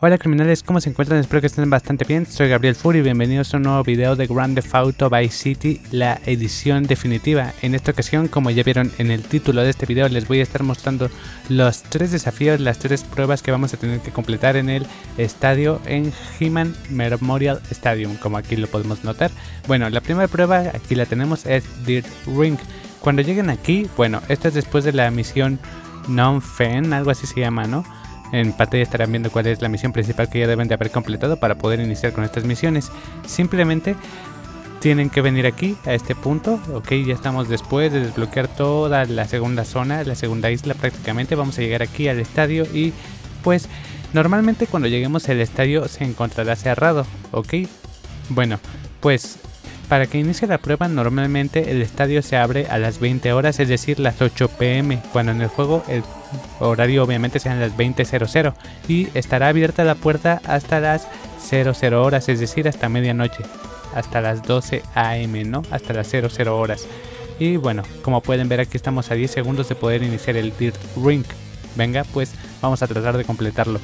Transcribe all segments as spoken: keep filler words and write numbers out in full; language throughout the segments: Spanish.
Hola criminales, ¿cómo se encuentran? Espero que estén bastante bien. Soy Gabriel Furi y bienvenidos a un nuevo video de Grand Theft Auto Vice City, la edición definitiva. En esta ocasión, como ya vieron en el título de este video, les voy a estar mostrando los tres desafíos, las tres pruebas que vamos a tener que completar en el estadio en He-Man Memorial Stadium, como aquí lo podemos notar. Bueno, la primera prueba, aquí la tenemos, es Dirt Ring. Cuando lleguen aquí, bueno, esto es después de la misión Non-Fen, algo así se llama, ¿no? En pantalla estarán viendo cuál es la misión principal que ya deben de haber completado para poder iniciar con estas misiones. Simplemente tienen que venir aquí a este punto. Ok, ya estamos después de desbloquear toda la segunda zona, la segunda isla prácticamente. Vamos a llegar aquí al estadio y pues normalmente cuando lleguemos al estadio se encontrará cerrado. Ok, bueno, pues para que inicie la prueba normalmente el estadio se abre a las veinte horas, es decir las ocho pe eme, cuando en el juego el horario obviamente sean las veinte cero cero, y estará abierta la puerta hasta las cero cero horas, es decir hasta medianoche, hasta las doce a eme, ¿no? Hasta las cero cero horas. Y bueno, como pueden ver aquí estamos a diez segundos de poder iniciar el Dirt Ring. Venga, pues vamos a tratar de completarlo.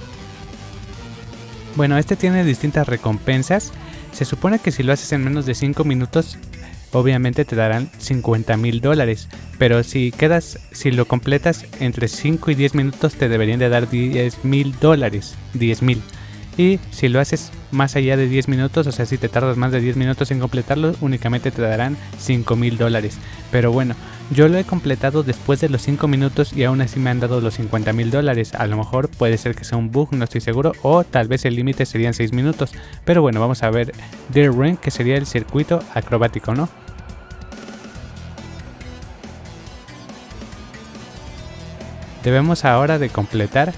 Bueno, este tiene distintas recompensas. Se supone que si lo haces en menos de cinco minutos, obviamente te darán cincuenta mil dólares. Pero si quedas, si lo completas entre cinco y diez minutos, te deberían de dar diez mil dólares. diez mil. Y si lo haces más allá de diez minutos, o sea, si te tardas más de diez minutos en completarlo, únicamente te darán cinco mil dólares. Pero bueno, yo lo he completado después de los cinco minutos y aún así me han dado los cincuenta mil dólares. A lo mejor puede ser que sea un bug, no estoy seguro, o tal vez el límite serían seis minutos. Pero bueno, vamos a ver Dirt Ring, que sería el circuito acrobático, ¿no? Debemos ahora de completar,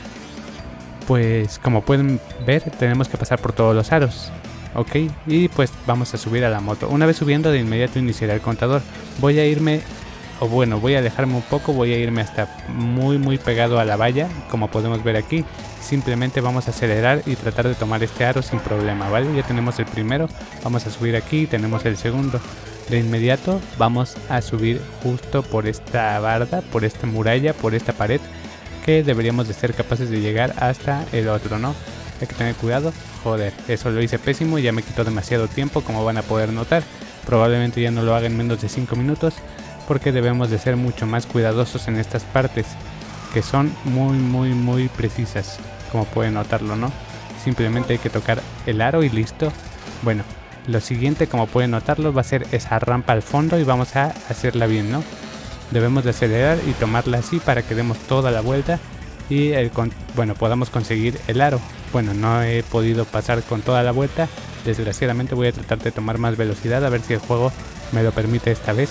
pues como pueden ver tenemos que pasar por todos los aros. Ok, y pues vamos a subir a la moto. Una vez subiendo, de inmediato iniciará el contador. Voy a irme, o bueno, voy a alejarme un poco, voy a irme hasta muy muy pegado a la valla, como podemos ver aquí. Simplemente vamos a acelerar y tratar de tomar este aro sin problema, ¿vale? Ya tenemos el primero, vamos a subir aquí, tenemos el segundo. De inmediato vamos a subir justo por esta barda, por esta muralla, por esta pared, que deberíamos de ser capaces de llegar hasta el otro, ¿no? Hay que tener cuidado. Joder, eso lo hice pésimo y ya me quitó demasiado tiempo, como van a poder notar. Probablemente ya no lo haga en menos de cinco minutos, porque debemos de ser mucho más cuidadosos en estas partes, que son muy muy muy precisas, como pueden notarlo, ¿no? Simplemente hay que tocar el aro y listo. Bueno, lo siguiente, como pueden notarlo, va a ser esa rampa al fondo y vamos a hacerla bien, ¿no? Debemos de acelerar y tomarla así para que demos toda la vuelta y el con bueno, podamos conseguir el aro. Bueno, no he podido pasar con toda la vuelta, desgraciadamente voy a tratar de tomar más velocidad, a ver si el juego me lo permite esta vez.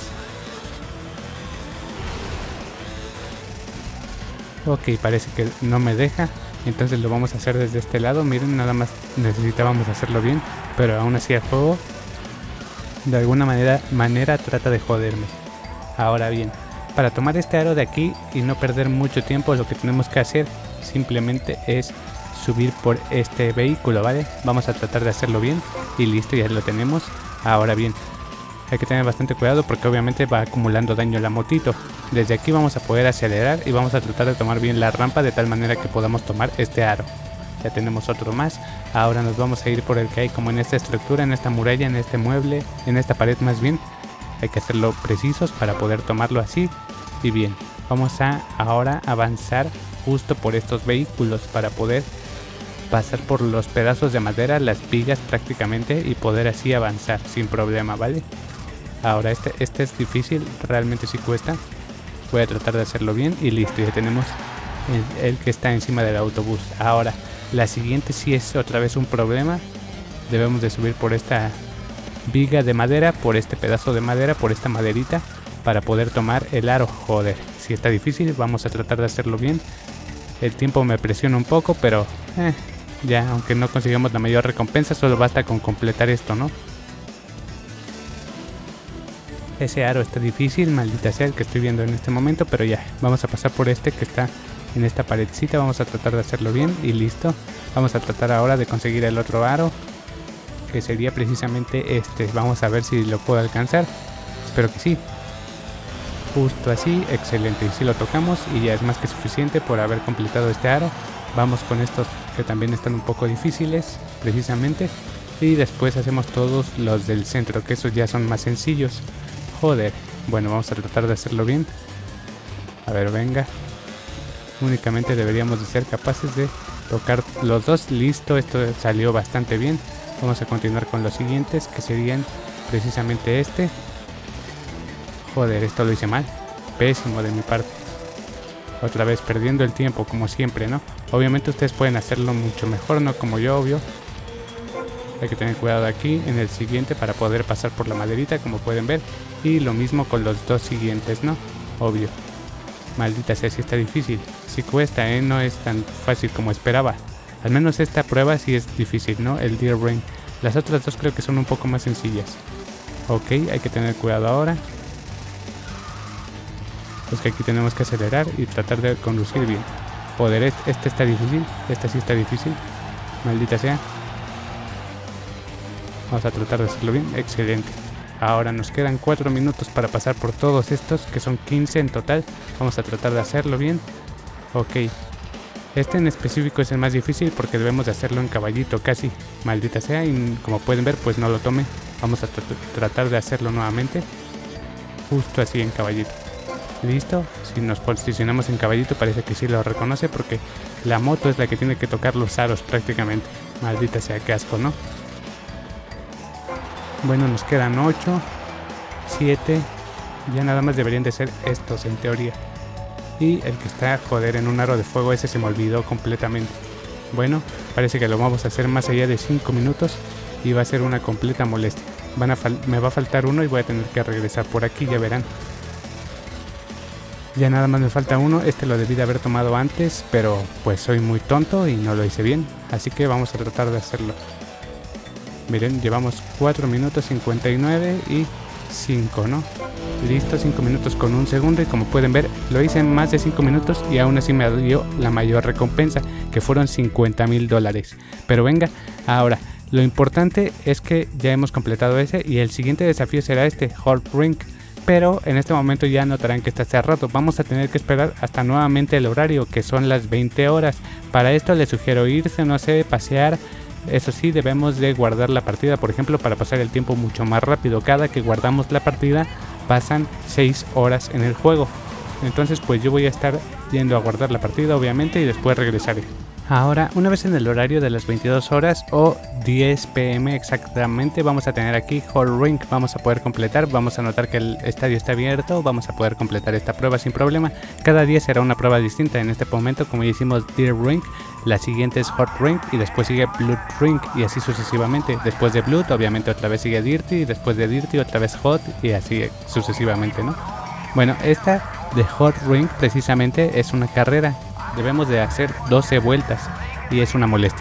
Ok, parece que no me deja, entonces lo vamos a hacer desde este lado. Miren, nada más necesitábamos hacerlo bien, pero aún así el juego de alguna manera, manera trata de joderme. Ahora bien, para tomar este aro de aquí y no perder mucho tiempo, lo que tenemos que hacer simplemente es subir por este vehículo, ¿vale? Vamos a tratar de hacerlo bien y listo, ya lo tenemos. Ahora bien, hay que tener bastante cuidado porque obviamente va acumulando daño la motito. Desde aquí vamos a poder acelerar y vamos a tratar de tomar bien la rampa de tal manera que podamos tomar este aro. Ya tenemos otro más. Ahora nos vamos a ir por el que hay como en esta estructura, en esta muralla, en este mueble, en esta pared más bien. Hay que hacerlo precisos para poder tomarlo así. Y bien, vamos a ahora avanzar justo por estos vehículos para poder pasar por los pedazos de madera, las vigas prácticamente, y poder así avanzar sin problema, ¿vale? Ahora este, este es difícil, realmente sí cuesta. Voy a tratar de hacerlo bien y listo, ya tenemos el, el que está encima del autobús. Ahora, la siguiente sí es otra vez un problema. Debemos de subir por esta viga de madera, por este pedazo de madera, por esta maderita, para poder tomar el aro. Joder, si está difícil, vamos a tratar de hacerlo bien. El tiempo me presiona un poco, pero eh, ya, aunque no consigamos la mayor recompensa, solo basta con completar esto, ¿no? Ese aro está difícil, maldita sea el que estoy viendo en este momento, pero ya, vamos a pasar por este que está en esta paredcita, vamos a tratar de hacerlo bien y listo. Vamos a tratar ahora de conseguir el otro aro, que sería precisamente este. Vamos a ver si lo puedo alcanzar, espero que sí. Justo así, excelente, y si lo tocamos y ya es más que suficiente por haber completado este aro. Vamos con estos que también están un poco difíciles, precisamente. Y después hacemos todos los del centro, que esos ya son más sencillos. Joder. Bueno, vamos a tratar de hacerlo bien. A ver, venga. Únicamente deberíamos de ser capaces de tocar los dos. Listo, esto salió bastante bien. Vamos a continuar con los siguientes, que serían precisamente este. Joder, esto lo hice mal. Pésimo de mi parte. Otra vez perdiendo el tiempo, como siempre, ¿no? Obviamente ustedes pueden hacerlo mucho mejor, no como yo, obvio. Hay que tener cuidado aquí en el siguiente para poder pasar por la maderita, como pueden ver. Y lo mismo con los dos siguientes, ¿no? Obvio. Maldita sea, si está difícil. Si cuesta, ¿eh? No es tan fácil como esperaba. Al menos esta prueba sí es difícil, ¿no? El Deer Ring. Las otras dos creo que son un poco más sencillas. Ok, hay que tener cuidado ahora. Pues que aquí tenemos que acelerar y tratar de conducir bien. Joder, este, este está difícil. Esta sí está difícil. Maldita sea. Vamos a tratar de hacerlo bien. Excelente. Ahora nos quedan cuatro minutos para pasar por todos estos, que son quince en total. Vamos a tratar de hacerlo bien. Ok. Este en específico es el más difícil porque debemos de hacerlo en caballito casi. Maldita sea. Y como pueden ver, pues no lo tomé. Vamos a tr tratar de hacerlo nuevamente. Justo así en caballito. Listo. Si nos posicionamos en caballito parece que sí lo reconoce porque la moto es la que tiene que tocar los aros prácticamente. Maldita sea, qué asco, ¿no? Bueno, nos quedan ocho, siete, ya nada más deberían de ser estos en teoría. Y el que está, joder, en un aro de fuego, ese se me olvidó completamente. Bueno, parece que lo vamos a hacer más allá de cinco minutos y va a ser una completa molestia. Van a fal- me va a faltar uno y voy a tener que regresar por aquí, ya verán. Ya nada más me falta uno, este lo debí de haber tomado antes, pero pues soy muy tonto y no lo hice bien. Así que vamos a tratar de hacerlo. Miren, llevamos cuatro minutos cincuenta y nueve y cinco, ¿no? Listo, cinco minutos con un segundo y como pueden ver, lo hice en más de cinco minutos y aún así me dio la mayor recompensa, que fueron cincuenta mil dólares. Pero venga, ahora, lo importante es que ya hemos completado ese y el siguiente desafío será este, Hot Ring. Pero en este momento ya notarán que está cerrado. Vamos a tener que esperar hasta nuevamente el horario, que son las veinte horas. Para esto les sugiero irse, no sé, pasear. Eso sí, debemos de guardar la partida, por ejemplo, para pasar el tiempo mucho más rápido. Cada que guardamos la partida pasan seis horas en el juego. Entonces pues yo voy a estar yendo a guardar la partida obviamente y después regresaré. Ahora, una vez en el horario de las veintidós horas o diez pe eme exactamente, vamos a tener aquí Hot Ring. Vamos a poder completar, vamos a notar que el estadio está abierto, vamos a poder completar esta prueba sin problema. Cada día será una prueba distinta. En este momento, como ya hicimos Deer Ring, la siguiente es Hot Ring y después sigue Blood Ring y así sucesivamente. Después de Blood, obviamente otra vez sigue Dirty y después de Dirty otra vez Hot y así sucesivamente, ¿no? Bueno, esta de Hot Ring precisamente es una carrera. Debemos de hacer doce vueltas y es una molestia.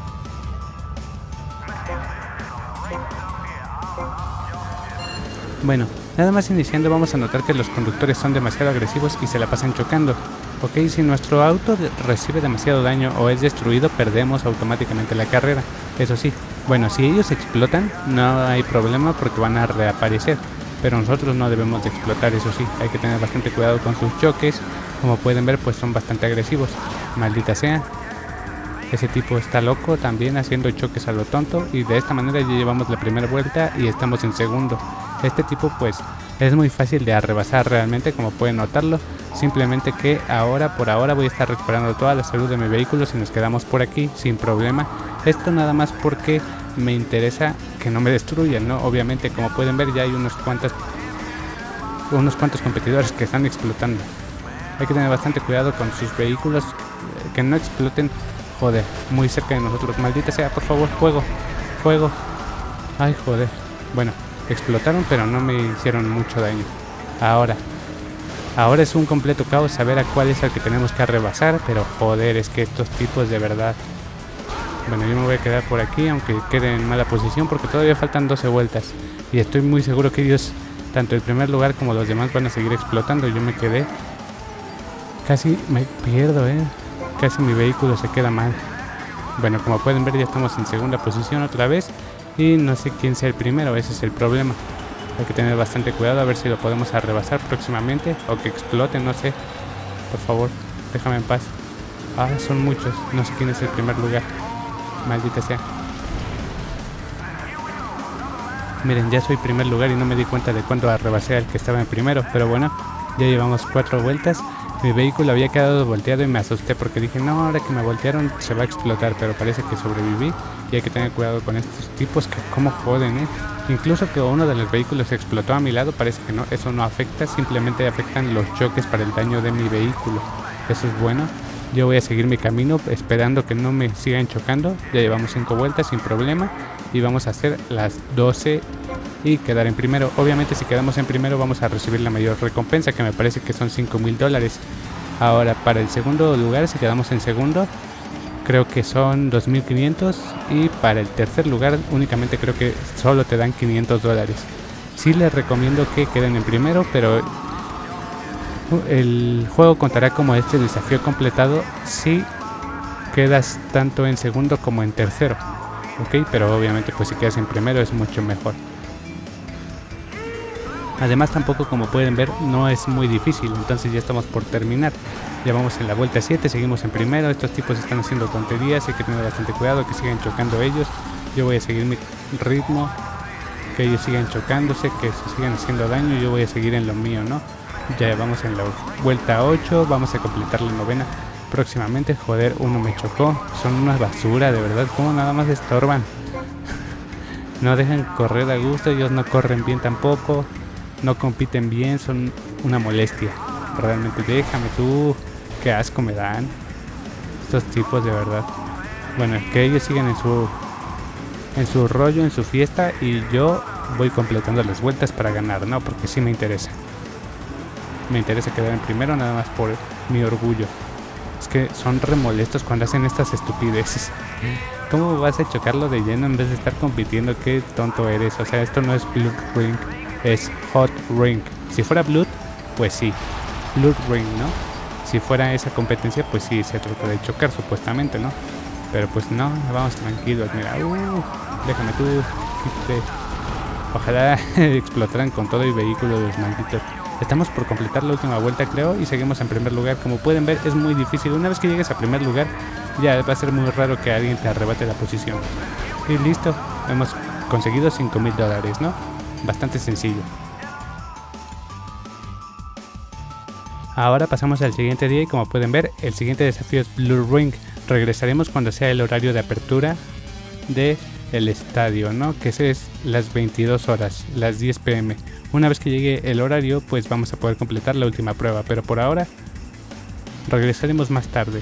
Bueno, nada más iniciando vamos a notar que los conductores son demasiado agresivos y se la pasan chocando. Ok, si nuestro auto de recibe demasiado daño o es destruido, perdemos automáticamente la carrera. Eso sí, bueno, si ellos explotan no hay problema porque van a reaparecer. Pero nosotros no debemos de explotar, eso sí, hay que tener bastante cuidado con sus choques. Como pueden ver, pues son bastante agresivos. Maldita sea. Ese tipo está loco también haciendo choques a lo tonto. Y de esta manera ya llevamos la primera vuelta y estamos en segundo. Este tipo pues es muy fácil de arrebasar realmente, como pueden notarlo. Simplemente que ahora, por ahora, voy a estar recuperando toda la salud de mi vehículo si nos quedamos por aquí sin problema. Esto nada más porque me interesa que no me destruyan, ¿no? Obviamente, como pueden ver, ya hay unos cuantos, unos cuantos competidores que están explotando. Hay que tener bastante cuidado con sus vehículos, que no exploten, joder, muy cerca de nosotros. Maldita sea, por favor, fuego, fuego. Ay, joder. Bueno, explotaron, pero no me hicieron mucho daño. Ahora, ahora es un completo caos saber a cuál es el que tenemos que rebasar, pero joder, es que estos tipos de verdad. Bueno, yo me voy a quedar por aquí, aunque quede en mala posición, porque todavía faltan doce vueltas. Y estoy muy seguro que ellos, tanto el primer lugar como los demás, van a seguir explotando. Yo me quedé... Casi me pierdo, eh. Casi mi vehículo se queda mal. Bueno, como pueden ver ya estamos en segunda posición otra vez. Y no sé quién sea el primero, ese es el problema. Hay que tener bastante cuidado a ver si lo podemos rebasar próximamente. O que explote, no sé. Por favor, déjame en paz. Ah, son muchos. No sé quién es el primer lugar. Maldita sea. Miren, ya soy primer lugar y no me di cuenta de cuándo rebasé al que estaba en primero. Pero bueno, ya llevamos cuatro vueltas. Mi vehículo había quedado volteado y me asusté porque dije, no, ahora que me voltearon se va a explotar. Pero parece que sobreviví y hay que tener cuidado con estos tipos que como joden, ¿eh? Incluso que uno de los vehículos explotó a mi lado, parece que no, eso no afecta. Simplemente afectan los choques para el daño de mi vehículo. Eso es bueno. Yo voy a seguir mi camino esperando que no me sigan chocando. Ya llevamos cinco vueltas sin problema. Y vamos a hacer las doce y quedar en primero. Obviamente si quedamos en primero vamos a recibir la mayor recompensa, que me parece que son cinco mil dólares. Ahora para el segundo lugar, si quedamos en segundo, creo que son dos mil quinientos. Y para el tercer lugar únicamente creo que solo te dan quinientos dólares. Sí les recomiendo que queden en primero, pero el juego contará como este desafío completado si quedas tanto en segundo como en tercero. Ok, pero obviamente pues si quedas en primero es mucho mejor. Además tampoco, como pueden ver, no es muy difícil. Entonces ya estamos por terminar. Ya vamos en la vuelta siete, seguimos en primero. Estos tipos están haciendo tonterías, hay que tener bastante cuidado, que sigan chocando ellos. Yo voy a seguir mi ritmo, que ellos sigan chocándose, que se sigan haciendo daño. Yo voy a seguir en lo mío, ¿no? Ya vamos en la vuelta ocho, vamos a completar la novena próximamente. Joder, uno me chocó. Son una basura, de verdad. Como nada más estorban. No dejan correr a gusto. Ellos no corren bien tampoco. No compiten bien. Son una molestia. Realmente, déjame tú. Qué asco me dan estos tipos, de verdad. Bueno, que ellos sigan en su En su rollo, en su fiesta. Y yo voy completando las vueltas para ganar, ¿no? Porque sí me interesa. Me interesa quedar en primero, nada más por mi orgullo. Es que son remolestos cuando hacen estas estupideces. ¿Cómo vas a chocarlo de lleno en vez de estar compitiendo? Qué tonto eres. O sea, esto no es Blood Ring, es Hot Ring. Si fuera Blood, pues sí, Blood Ring, ¿no? Si fuera esa competencia, pues sí, se trata de chocar supuestamente, ¿no? Pero pues no, vamos tranquilos. Mira, uh, déjame tú. Quítate. Ojalá explotaran con todo el vehículo de los malditos. Estamos por completar la última vuelta, creo, y seguimos en primer lugar. Como pueden ver, es muy difícil. Una vez que llegues a primer lugar, ya va a ser muy raro que alguien te arrebate la posición. Y listo, hemos conseguido cinco mil dólares, ¿no? Bastante sencillo. Ahora pasamos al siguiente día y como pueden ver, el siguiente desafío es Blue Ring. Regresaremos cuando sea el horario de apertura de el estadio, ¿no? Que es las veintidós horas, las diez pe eme. Una vez que llegue el horario, pues vamos a poder completar la última prueba, pero por ahora regresaremos más tarde.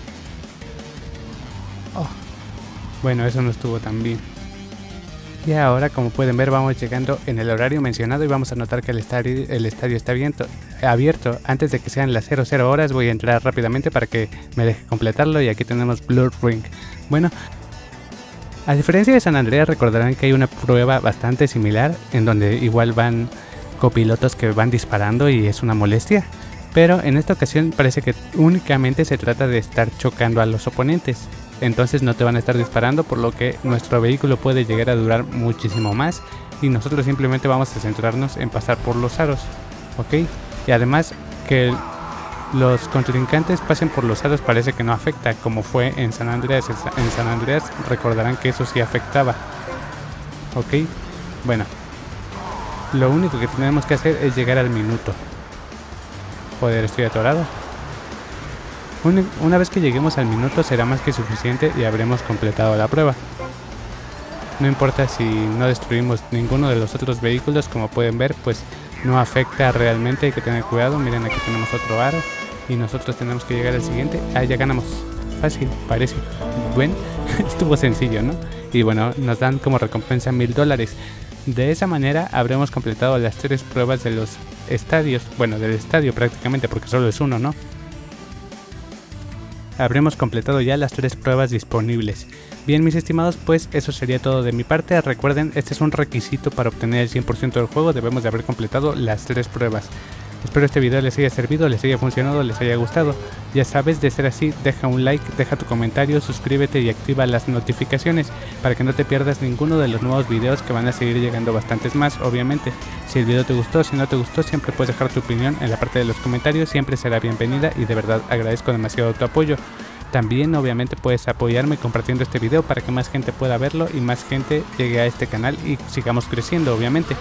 Oh. Bueno, eso no estuvo tan bien. Y ahora, como pueden ver, vamos llegando en el horario mencionado y vamos a notar que el estadio, el estadio está abierto, abierto. Antes de que sean las cero cero horas, voy a entrar rápidamente para que me deje completarlo. Y aquí tenemos Blood Ring. Bueno, a diferencia de San Andreas, recordarán que hay una prueba bastante similar en donde igual van copilotos que van disparando y es una molestia. Pero en esta ocasión parece que únicamente se trata de estar chocando a los oponentes. Entonces no te van a estar disparando, por lo que nuestro vehículo puede llegar a durar muchísimo más. Y nosotros simplemente vamos a centrarnos en pasar por los aros. ¿Ok? Y además que los contrincantes pasen por los aros parece que no afecta, como fue en San Andreas. En San Andreas recordarán que eso sí afectaba. ¿Ok? Bueno. Lo único que tenemos que hacer es llegar al minuto. Joder, estoy atorado. Una, una vez que lleguemos al minuto será más que suficiente y habremos completado la prueba. No importa si no destruimos ninguno de los otros vehículos, como pueden ver, pues no afecta realmente, hay que tener cuidado. Miren, aquí tenemos otro aro y nosotros tenemos que llegar al siguiente. Ah, ya ganamos. Fácil, parece. Bueno, estuvo sencillo, ¿no? Y bueno, nos dan como recompensa mil dólares. De esa manera habremos completado las tres pruebas de los estadios. Bueno, del estadio prácticamente, porque solo es uno, ¿no? Habremos completado ya las tres pruebas disponibles. Bien, mis estimados, pues eso sería todo de mi parte. Recuerden, este es un requisito para obtener el cien por ciento del juego. Debemos de haber completado las tres pruebas. Espero este video les haya servido, les haya funcionado, les haya gustado. Ya sabes, de ser así, deja un like, deja tu comentario, suscríbete y activa las notificaciones para que no te pierdas ninguno de los nuevos videos, que van a seguir llegando bastantes más, obviamente. Si el video te gustó, si no te gustó, siempre puedes dejar tu opinión en la parte de los comentarios, siempre será bienvenida y de verdad agradezco demasiado tu apoyo. También obviamente puedes apoyarme compartiendo este video para que más gente pueda verlo y más gente llegue a este canal y sigamos creciendo, obviamente.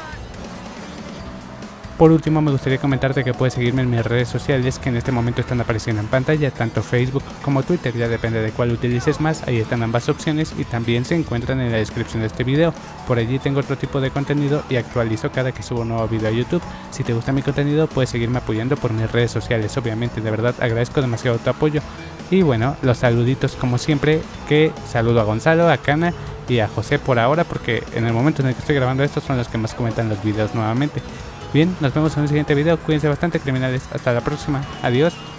Por último, me gustaría comentarte que puedes seguirme en mis redes sociales que en este momento están apareciendo en pantalla, tanto Facebook como Twitter, ya depende de cuál utilices más, ahí están ambas opciones y también se encuentran en la descripción de este video. Por allí tengo otro tipo de contenido y actualizo cada que subo un nuevo video a YouTube. Si te gusta mi contenido, puedes seguirme apoyando por mis redes sociales, obviamente, de verdad agradezco demasiado tu apoyo. Y bueno, los saluditos como siempre, que saludo a Gonzalo, a Cana y a José por ahora, porque en el momento en el que estoy grabando esto son los que más comentan los videos nuevamente. Bien, nos vemos en un siguiente video, cuídense bastante criminales, hasta la próxima, adiós.